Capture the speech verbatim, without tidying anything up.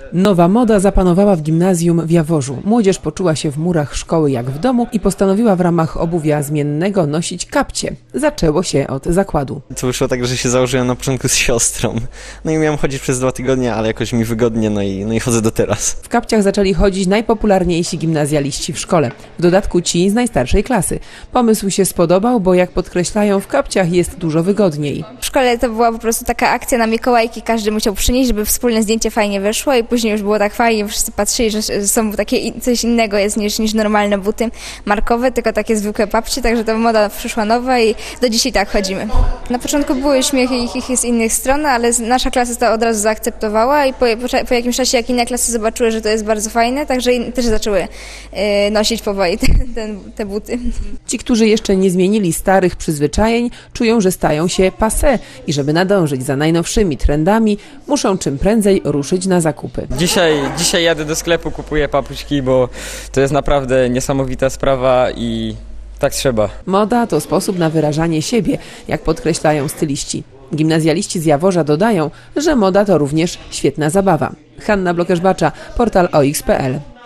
Nowa moda zapanowała w gimnazjum w Jaworzu. Młodzież poczuła się w murach szkoły jak w domu i postanowiła w ramach obuwia zmiennego nosić kapcie. Zaczęło się od zakładu. To wyszło tak, że się założyłem na początku z siostrą. No i miałem chodzić przez dwa tygodnie, ale jakoś mi wygodnie, no i, no i chodzę do teraz. W kapciach zaczęli chodzić najpopularniejsi gimnazjaliści w szkole. W dodatku ci z najstarszej klasy. Pomysł się spodobał, bo jak podkreślają, w kapciach jest dużo wygodniej. W szkole to była po prostu taka akcja na Mikołajki, każdy musiał przynieść, żeby wspólne zdjęcie fajnie wyszło i później już było tak fajnie, wszyscy patrzyli, że są takie coś innego jest niż, niż normalne buty markowe, tylko takie zwykłe papcie, także ta moda przyszła nowa i do dzisiaj tak chodzimy. Na początku były śmiechy ich z innych stron, ale nasza klasa to od razu zaakceptowała i po, po, po jakimś czasie jak inne klasy zobaczyły, że to jest bardzo fajne, także też zaczęły y, nosić powoli te, te, te buty. Ci, którzy jeszcze nie zmienili starych przyzwyczajeń, czują, że stają się passé i żeby nadążyć za najnowszymi trendami, muszą czym prędzej ruszyć na zakupy. Dzisiaj, dzisiaj jadę do sklepu, kupuję papuczki, bo to jest naprawdę niesamowita sprawa i tak trzeba. Moda to sposób na wyrażanie siebie, jak podkreślają styliści. Gimnazjaliści z Jaworza dodają, że moda to również świetna zabawa. Hanna Blokesz-Bacza, portal o x kropka p l.